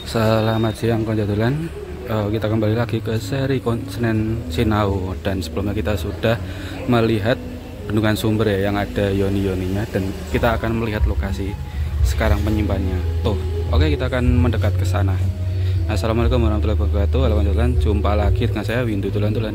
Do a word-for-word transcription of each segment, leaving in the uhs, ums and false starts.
Selamat siang konjatulan. Uh, kita kembali lagi ke seri Senen Sinau, dan sebelumnya kita sudah melihat bendungan sumber ya yang ada yoni-yoninya, dan kita akan melihat lokasi sekarang penyimpannya. Tuh, oke, kita akan mendekat ke sana. Assalamualaikum warahmatullahi wabarakatuh. Halo konjatulan, jumpa lagi dengan saya Windu Tulan-Tulan.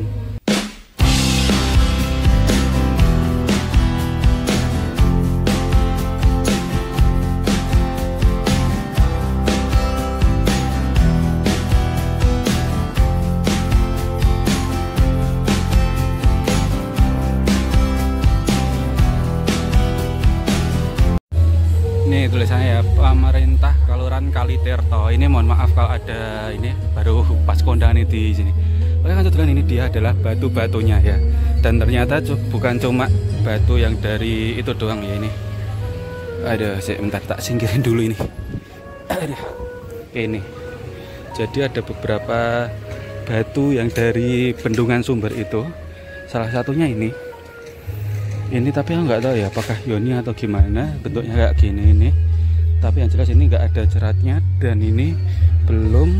Ini tulisannya ya, pemerintah Kelurahan Kalitirto. Ini mohon maaf kalau ada ini baru pas kondangan di sini. Oke kan, ini dia adalah batu-batunya ya. Dan ternyata bukan cuma batu yang dari itu doang ya ini. Aduh, saya bentar tak singkirin dulu ini. Aduh. Ini. Jadi ada beberapa batu yang dari bendungan sumber itu. Salah satunya ini. Ini tapi aku nggak tahu ya apakah yoni atau gimana, bentuknya kayak gini ini. Tapi yang jelas ini nggak ada ceratnya, dan ini belum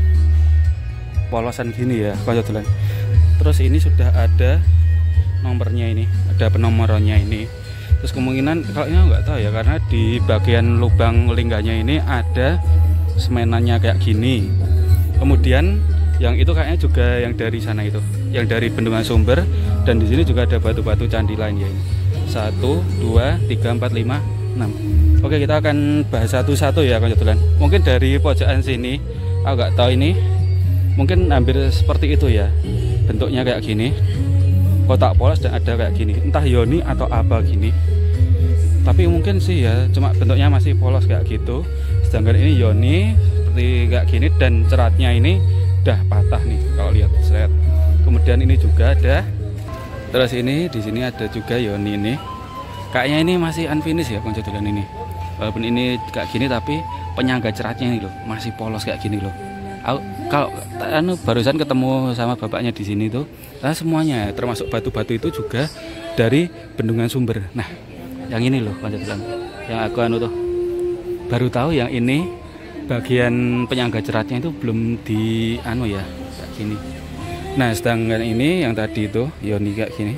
polosan gini ya konjatulan. Terus ini sudah ada nomornya, ini ada penomorannya ini. Terus kemungkinan kalau ini nggak tahu ya, karena di bagian lubang lingganya ini ada semenannya kayak gini. Kemudian yang itu kayaknya juga yang dari sana itu, yang dari bendungan sumber. Dan di sini juga ada batu-batu candi lain ya ini. Satu, dua, tiga, empat, lima, enam. Oke, kita akan bahas satu-satu ya konjatulan. Mungkin dari pojokan sini, aku nggak tahu ini, mungkin hampir seperti itu ya. Bentuknya kayak gini, kotak polos dan ada kayak gini. Entah yoni atau apa gini. Tapi mungkin sih ya, cuma bentuknya masih polos kayak gitu. Sedangkan ini yoni seperti kayak gini, dan ceratnya ini udah patah nih kalau lihat seret. Kemudian ini juga ada. Terus ini di sini ada juga yoni ini. Kayaknya ini masih unfinished ya konjatulan ini. Walaupun ini kayak gini tapi penyangga ceratnya ini loh masih polos kayak gini loh. Aku kalau anu barusan ketemu sama bapaknya di sini tuh, nah semuanya termasuk batu-batu itu juga dari bendungan sumber. Nah, yang ini loh konjatulan. Yang aku anu tuh baru tahu yang ini bagian penyangga ceratnya itu belum di anu ya kayak gini. Nah, sedangkan ini yang tadi itu yoni kayak gini.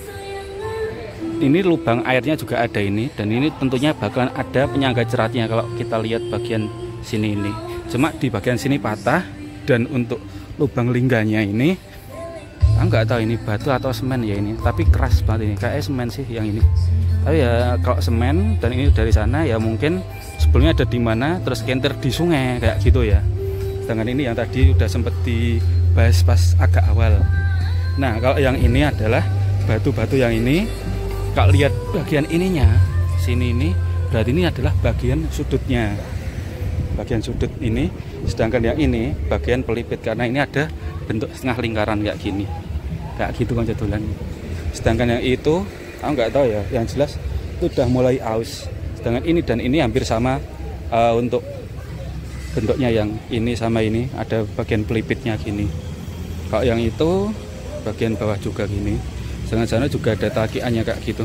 Ini lubang airnya juga ada ini, dan ini tentunya bakalan ada penyangga ceratnya kalau kita lihat bagian sini ini. Cuma di bagian sini patah, dan untuk lubang lingganya ini aku nggak tahu ini batu atau semen ya ini, tapi keras banget ini, kayak semen sih yang ini. Tapi ya kalau semen dan ini dari sana ya mungkin sebelumnya ada di mana terus kenter di sungai kayak gitu ya. Sedangkan ini yang tadi udah sempet dibahas pas agak awal. Nah, kalau yang ini adalah batu-batu yang ini. Kalau lihat bagian ininya, sini ini, berarti ini adalah bagian sudutnya. Bagian sudut ini, sedangkan yang ini bagian pelipit, karena ini ada bentuk setengah lingkaran kayak gini. Kayak gitu konjatulan. Sedangkan yang itu, aku nggak tahu ya, yang jelas itu udah mulai aus. Sedangkan ini dan ini hampir sama uh, untuk bentuknya, yang ini sama ini ada bagian pelipitnya gini. Kalau yang itu bagian bawah juga gini. Sedangkan sana juga ada takiannya kayak gitu.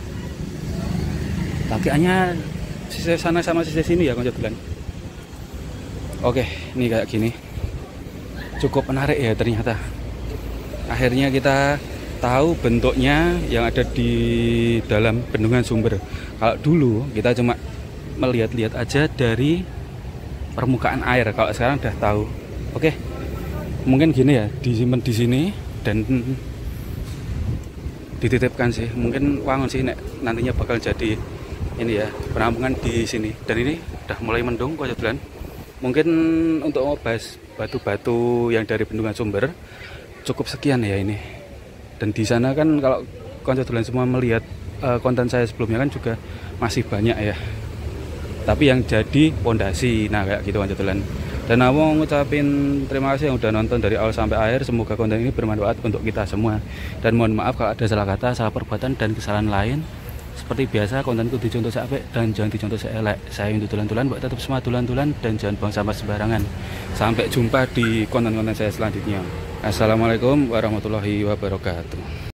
Takiannya sisi sana sama sisi sini ya konjatulan. Oke, ini kayak gini. Cukup menarik ya ternyata. Akhirnya kita tahu bentuknya yang ada di dalam bendungan sumber. Kalau dulu kita cuma melihat-lihat aja dari permukaan air, kalau sekarang udah tahu. Oke, mungkin gini ya, disimpan di sini dan dititipkan sih. Mungkin wangun sih nek nantinya bakal jadi ini ya penampungan di sini. Dan ini udah mulai mendung konjatulan. Mungkin untuk membahas batu-batu yang dari bendungan sumber cukup sekian ya ini. Dan di sana kan kalau konjatulan semua melihat uh, konten saya sebelumnya kan juga masih banyak ya. Tapi yang jadi pondasi, nah kayak gitu konjatulan. Dan aku mau ngucapin terima kasih yang udah nonton dari awal sampai akhir. Semoga konten ini bermanfaat untuk kita semua. Dan mohon maaf kalau ada salah kata, salah perbuatan, dan kesalahan lain. Seperti biasa, kontenku dicontoh sampai dan jangan dicontoh saya elek. Saya untuk tulan-tulan, buat tetap semua tulan-tulan, dan jangan buang sampah sembarangan. Sampai jumpa di konten-konten saya selanjutnya. Assalamualaikum warahmatullahi wabarakatuh.